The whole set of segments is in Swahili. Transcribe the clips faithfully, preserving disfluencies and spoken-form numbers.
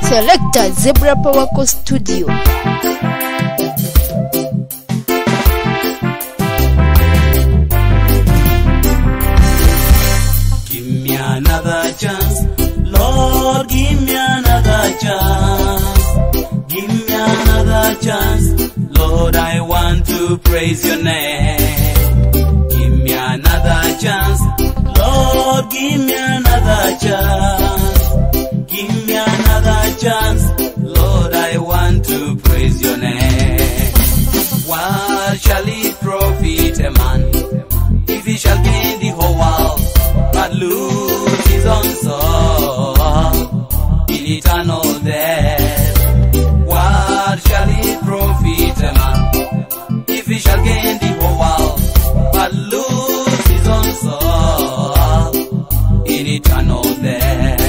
Selector Zebra Powerco Studio. Give me another chance, Lord, give me another chance. Give me another chance, Lord, I want to praise your name. Give me another chance, Lord, give me another chance. Give me another chance, Lord, I want to praise your name. What shall it profit a man if he shall gain the whole world but lose his own soul in eternal death? What shall it profit a man if he shall gain the whole world but lose his own soul in eternal death?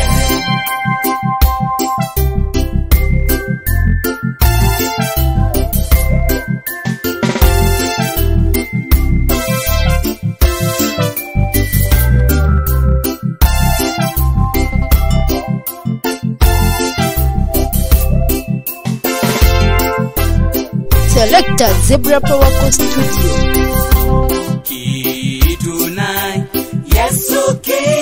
Selector Zebra Powerco Studio. Kitunai, Yesu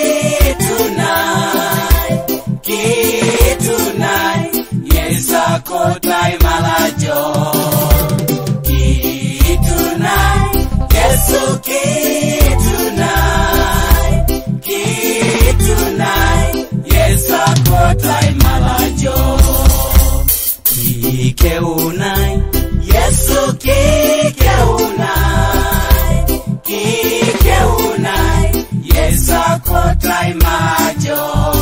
kitunai, kitunai, Yesa kotai malajo. Kitunai, Yesu kitunai, kitunai, Yesa kotai malajo. Kikeunai, Yesu kikeunai, kikeunai, Yesa kotai majo.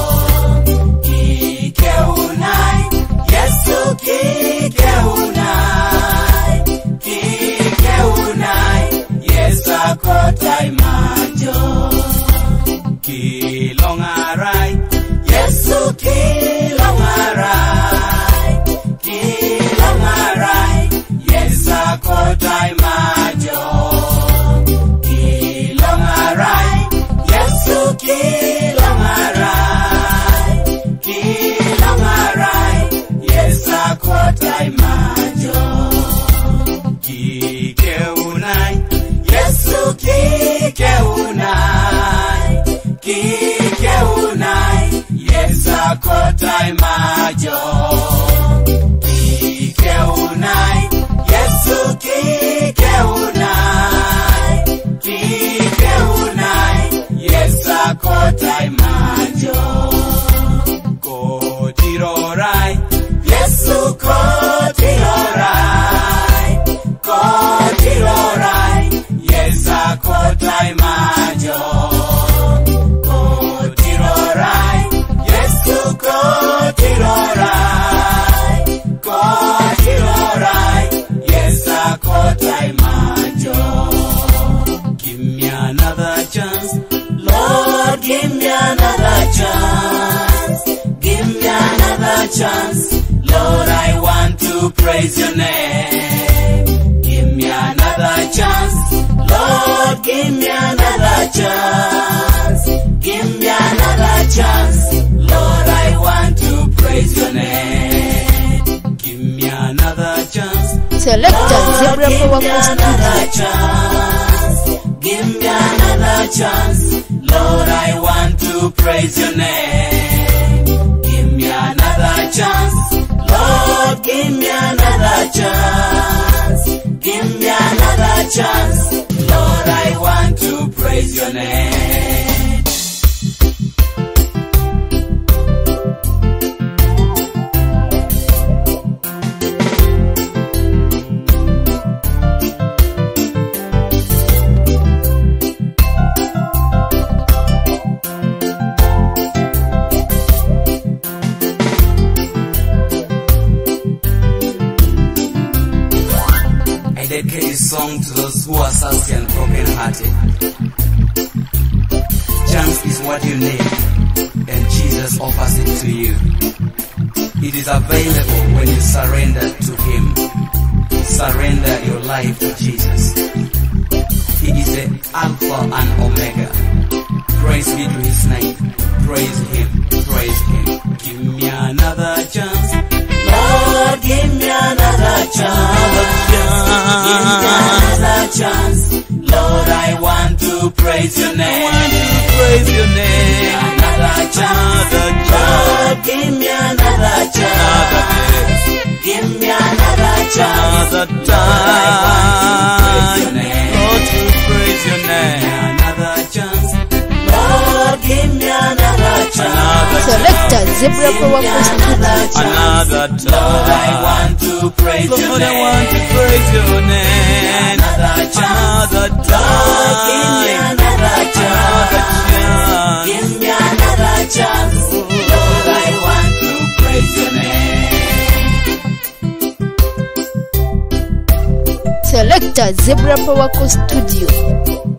Kikeunai, Yesu kikeunai, kikeunai, Yesa kotai majo. Kilongarai, Yesu kilongarai, kilongarai, Yesa kotai majo. Kilongarai, Yesu kilongarai, kilongarai, Yesa kotai majo. Kikeunai, Yesu kikeunai, kikeunai, Yesa kotai majo. Kikeunai, Yesu kikeunai, kikeunai, Yesa kotai majo. Kotirorai, Yesu kotirorai, kotirorai, Yesa kotai majo. Kotirorai, Yesu kotirorai, kotirorai, Yesa kotai majo. Give me another chance, Lord, give me another chance. Give me another chance, Lord, I want to praise your name. Give me another chance, Lord, give me another chance. Give me another chance, Lord, I want to praise your name. Give me another chance, Selector Zebra Powerco another Studio. chance. Give me another chance, Lord, I want to praise your name. Give me another chance, Lord, give me another chance. Give me another chance, Lord, I want to praise your name. I dedicate this song to those who are thirsty and broken-hearted. Chance is what you need, and Jesus offers it to you. It is available when you surrender to Him. Surrender your life to Jesus. He is the Alpha and Omega. Praise be to His name. Praise Him. Praise Him. Give me another chance. praise your name. I want to praise your name. Another chance, another chance. Give me another chance. Give me another chance. Another time. Lord, to praise your name. Another chance. Lord, give me another chance. Selector Zebra Power Studio. Another time. Lord, I want to praise Lord, your name. Lord, I want to praise your name. Another chance. Another time. Give me another chance. Give me another chance. Lord, I want to praise your name. Selector Zebra Power Studio.